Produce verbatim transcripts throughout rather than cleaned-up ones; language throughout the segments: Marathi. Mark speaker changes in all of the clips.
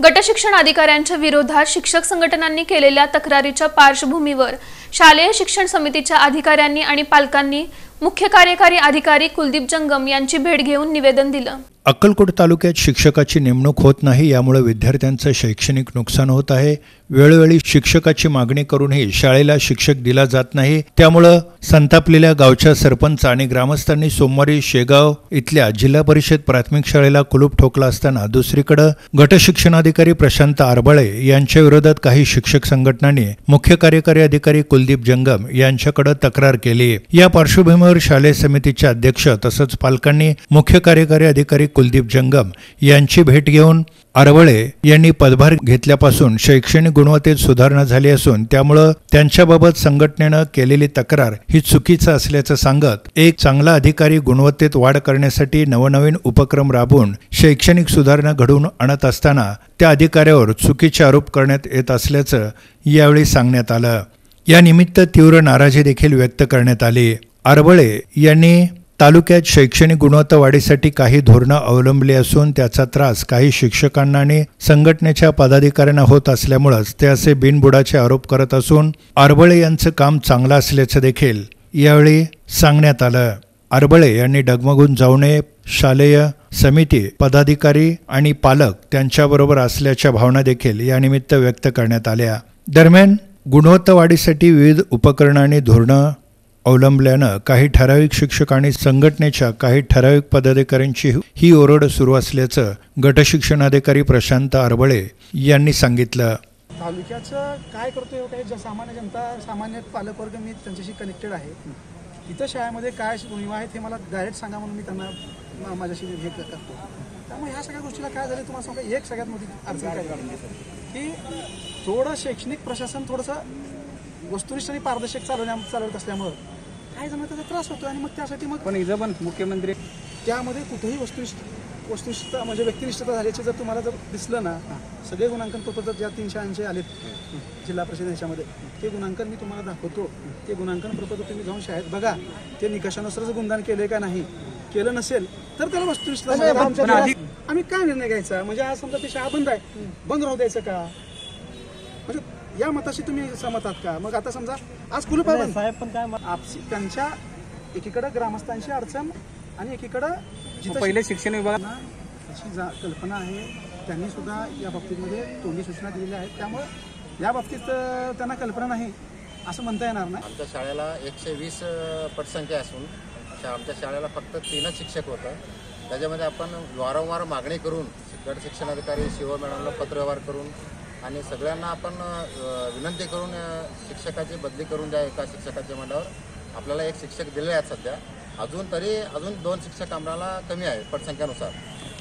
Speaker 1: गटशिक्षण अधिकाऱ्यांच्या विरोधात शिक्षक संघटनांनी केलेल्या तक्रारीच्या पार्श्वभूमीवर शालेय शिक्षण समितीच्या अधिकाऱ्यांनी आणि पालकांनी मुख्य कार्यकारी अधिकारी कुलदीप जंगम यांची भेट घेऊन निवेदन दिलं।
Speaker 2: अक्कलकोट तालुक्यात शिक्षकाची नेमणूक होत नाही, यामुळे विद्यार्थ्यांचं शैक्षणिक नुकसान होत आहे। वेळोवेळी शिक्षकाची मागणी करूनही शाळेला शिक्षक दिला जात नाही, त्यामुळे संतापलेल्या गावच्या सरपंच आणि ग्रामस्थांनी सोमवारी शेगाव इथल्या जिल्हा परिषद प्राथमिक शाळेला कुलूप ठोकला असताना दुसरीकडे गटशिक्षणाधिकारी प्रशांत आरबळे यांच्या विरोधात काही शिक्षक संघटनांनी मुख्य कार्यकारी अधिकारी कुलदीप जंगम यांच्याकडे तक्रार केली। या पार्श्वभूमीवर शालेय समितीचे अध्यक्ष तसंच पालकांनी मुख्य कार्यकारी अधिकारी कुलदीप जंगम यांची भेट घेऊन आरबळे यांनी पदभार घेतल्यापासून शैक्षणिक गुणवत्तेत सुधारणा झाली असून त्यामुळे त्यांच्याबाबत संघटनेने केलेली तक्रार ही चुकीची असल्याचं सांगत एक चांगला अधिकारी गुणवत्तेत वाढ करण्यासाठी नवनवीन उपक्रम राबवून शैक्षणिक सुधारणा घडवून आणत असताना त्या अधिकाऱ्यावर चुकीचे आरोप करण्यात येत असल्याचं यावेळी सांगण्यात आलं। या निमित्त तीव्र नाराजी देखील व्यक्त करण्यात आली। आरबळे यांनी तालुक्यात शैक्षणिक गुणवत्ता वाढीसाठी काही धोरणं अवलंबली असून त्याचा त्रास काही शिक्षकांना आणि संघटनेच्या पदाधिकाऱ्यांना होत असल्यामुळेच ते असे बिनबुडाचे आरोप करत असून आरबळे यांचं काम चांगलं असल्याचं देखील यावेळी सांगण्यात आलं। आरबळे यांनी डगमगून जाऊ नये, शालेय समिती पदाधिकारी आणि पालक त्यांच्याबरोबर असल्याच्या भावना देखील या निमित्त व्यक्त करण्यात आल्या। दरम्यान गुणवत्ता वाढीसाठी विविध उपकरणं आणि धोरणं अवलंबल्यानं काही ठराविक शिक्षक आणि संघटनेच्या काही ठराविक पदाधिकाऱ्यांची ही ओरड सुरू असल्याचं गटशिक्षणाधिकारी प्रशांत आरबळे यांनी सांगितलं।
Speaker 3: तालुक्याचं काय करतोय काय ज्या सामान्य जनता सामान्य पालकवर्ग मी त्यांच्याशी कनेक्टेड आहे। इथं शाळेमध्ये काय उणिवा आहेत हे मला डायरेक्ट सांगा म्हणून मी त्यांना माझ्याशी हे करतो। त्यामुळे ह्या सगळ्या गोष्टीला काय झालं तुम्हाला सांगा, एक सगळ्यात मोठी अडचण काय झाली की थोडं शैक्षणिक प्रशासन थोडंसं वस्तुनिष्ठ आणि पारदर्शक चालवण्या चालवत असल्यामुळं काही जण त्याचा त्रास होतो आणि मग त्यासाठी मग
Speaker 4: पण इथं पण मुख्यमंत्री
Speaker 3: त्यामध्ये कुठेही वस्तुनिष्ठ वस्तुनिष्ठता म्हणजे व्यक्तिनिष्ठता झाल्याचे जर तुम्हाला जर दिसलं ना, सगळे गुणांकन प्रपत्र ज्या तीनशे ऐंशी आलेत जिल्हा परिषद ह्याच्यामध्ये ते गुणांकन मी तुम्हाला दाखवतो। ते गुणांकन प्रपत्र तुम्ही जाऊन शाळेत बघा, ते निकषानुसारच गुणदान केले का नाही, केलं नसेल तर त्याला वस्तुनिष्ठता आम्ही काय निर्णय घ्यायचा। म्हणजे आज समजा ती शाळा बंद आहे, बंद राहू द्यायचं का, म्हणजे या मताशी तुम्ही सहमत आहात का? मग आता समजा आज कुलूप आहे साहेब पण काय आपसी त्यांच्या एकीकडे ग्रामस्थांची अडचण आणि एकीकडे
Speaker 4: पहिले शिक्षण विभागात
Speaker 3: अशी कल्पना आहे, त्यांनी सुद्धा या बाबतीमध्ये तोंडी सूचना दिलेल्या आहेत। त्यामुळे या बाबतीत त्यांना कल्पना नाही असं म्हणता येणार नाही।
Speaker 5: आमच्या शाळेला एकशे वीस पटसंख्या असून आमच्या शाळेला फक्त तीनच शिक्षक होतं। त्याच्यामध्ये आपण वारंवार मागणी करून गट शिक्षणाधिकारी शिव मॅडमला पत्रव्यवहार करून आणि सगळ्यांना आपण विनंती करून शिक्षकाची बदली करून द्या। एका शिक्षकाच्या मंडळावर आपल्याला एक शिक्षक दिले आहेत सध्या, अजून तरी अजून दोन शिक्षक आम्हाला कमी आहे पटसंख्यानुसार।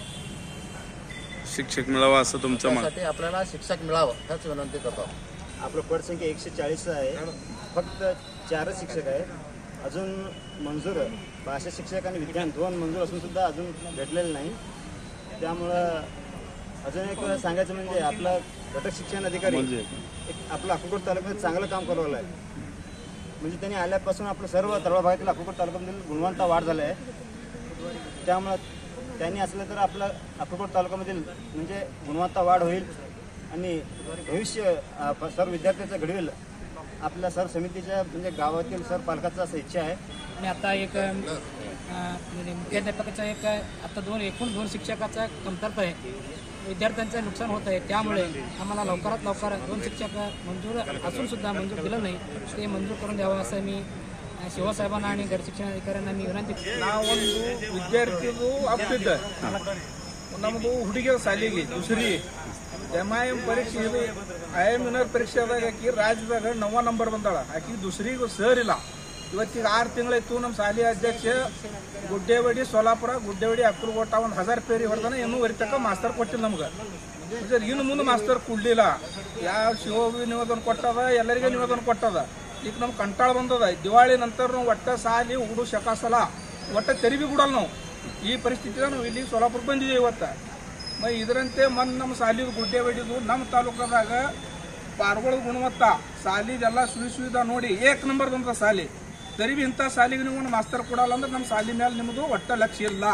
Speaker 6: शिक्षक मिळावा असं तुमचं मत?
Speaker 5: त्यासाठी आपल्याला शिक्षक मिळावं ह्याच विनंती करतो।
Speaker 7: आपलं पटसंख्या एकशे चाळीस आहे, फक्त चारच शिक्षक आहेत अजून मंजूर। भाषा शिक्षक आणि विज्ञान दोन मंजूर असून सुद्धा अजून भेटलेलं नाही। त्यामुळं अजून एक सांगायचं म्हणजे आपला घटक शिक्षण अधिकारी आपलं अक्कलकोट तालुक्यात चांगलं काम करवलं आहे। म्हणजे त्यांनी आल्यापासून आपलं सर्व तळा भागातील अक्कलकोट तालुक्यामधील गुणवत्ता वाढ झाली आहे। त्यामुळं त्यांनी असलं तर आपलं अक्कलकोट तालुक्यामधील म्हणजे गुणवत्ता वाढ होईल आणि भविष्य सर्व विद्यार्थ्यांचं घडवेल आपल्या सर्व समितीच्या म्हणजे गावातील सर्व पालकाचा असं इच्छा आहे।
Speaker 8: आणि आता एक म्हणजे मुख्याध्यापकाचा एक आता दोन एकूण दोन शिक्षकाचा कमतरता आहे, विद्यार्थ्यांचं नुकसान होत आहे। त्यामुळे आम्हाला लवकरात लवकर दोन शिक्षक मंजूर असून सुद्धा मंजूर दिलं नाही, ते मंजूर करून द्यावं असं मी शिवसाहेबांना आणि गट शिक्षण अधिकाऱ्यांना मी विनंती
Speaker 4: ಒಂದು ವಿದ್ಯಾರ್ಥಿಗಳು ಆಗ್ತಿದ್ದ ನಮ್ಮದು ಹುಡುಗಿಯ ಶಾಲೆಗೆ ದುಸರಿ ಎಮ್ ಐ ಎಮ್ ಪರೀಕ್ಷೆ ಇದು ಐ ಎಮ್ ವಿನರ್ ಪರೀಕ್ಷೆ ಆದಾಗ ಆಕಿ ರಾಜ್ಯದಾಗ ನವ ನಂಬರ್ ಬಂದಾಳ, ಆಕಿ ದುಸರಿಗೂ ಸರ್ ಇಲ್ಲ। ಇವತ್ತಿಗೆ ಆರು ತಿಂಗಳಾಯ್ತು ನಮ್ಮ ಶಾಲೆ ಅಧ್ಯಕ್ಷ ಗುಡ್ಡೇವಾಡಿ ಸೋಲಾಪುರ ಗುಡ್ಡೇವಾಡಿ ಅಕ್ಕಲಕೋಟ ಒಂದು ಹಜಾರ್ ಪೇರಿ ಹೊಡೆದಾನ, ಇನ್ನೂ ವರಿತಕ್ಕ ಮಾಸ್ತರ್ ಕೊಟ್ಟಿಲ್ಲ ನಮ್ಗೆ। ಇನ್ನು ಮುಂದೆ ಮಾಸ್ತರ್ ಕೊಡ್ಲಿಲ್ಲ, ಯಾವ ಶಿವ ನಿವೇದನ ಕೊಟ್ಟದ ಎಲ್ಲರಿಗೆ ನಿವೇದನ ಕೊಟ್ಟದ। ಈಗ ನಮ್ಗೆ ಕಂಟಾಳ ಬಂದದ, ದಿವಾಳಿ ನಂತರ ನಾವು ಒಟ್ಟ ಸಾಲಿ ಹುಡು ಶಕಾಸಲ ಒಟ್ಟ ತೆರಿಬಿ ಬಿಡಲ್ಲ ನಾವು। ಈ ಪರಿಸ್ಥಿತಿದಾಗ ನಾವು ಇಲ್ಲಿ ಸೋಲಾಪುರಕ್ಕೆ ಬಂದಿದ್ದೀವಿ ಇವತ್ತು। ಮ ಇದರಂತೆ ಮೊನ್ನೆ ನಮ್ಮ ಸಾಲಿದು ಗುಡ್ಡೇವಾಡಿದು ನಮ್ಮ ತಾಲೂಕದಾಗ ಪಾರ್ಗೋಳ ಗುಣವತ್ತ ಸಾಲಿದೆಲ್ಲ ಸುಳಿ ಸುವಿಧಾ ನೋಡಿ ಏಕ್ ನಂಬರ್ ಬಂದ ಸಾಲಿ, ತರಿಬಿ ಇಂಥ ಸಾಲಿಗೆ ನೀವು ಮಾಸ್ತರ್ ಕೊಡಲ್ಲ ಅಂದ್ರೆ ನಮ್ಮ ಸಾಲಿ ಮೇಲೆ ನಿಮ್ಮದು ಒಟ್ಟ ಲಕ್ಷ್ಯ ಇಲ್ಲ।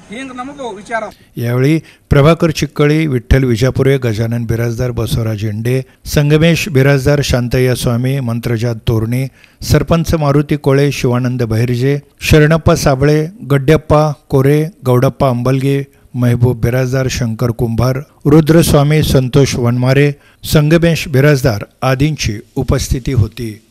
Speaker 4: ಹಿಂಗ್ ನಮಗೂ ವಿಚಾರ.
Speaker 2: यावेळी प्रभाकर चिक्कळी, विठ्ठल विजापुरे, गजानन बिराजदार, बसवराज इंडे, संगमेश बिराजदार, शांतय्या स्वामी, मंत्रजात तोरणे, सरपंच मारुती कोळे, शिवानंद बहिर्जे, शरणप्पा साबळे, गड्डप्पा कोरे, गौडप्पा अंबलगे, महबूब बिराजदार, शंकर कुंभार, रुद्रस्वामी, संतोष वनमारे, संगमेश बिराजदार आदींची उपस्थिती होती.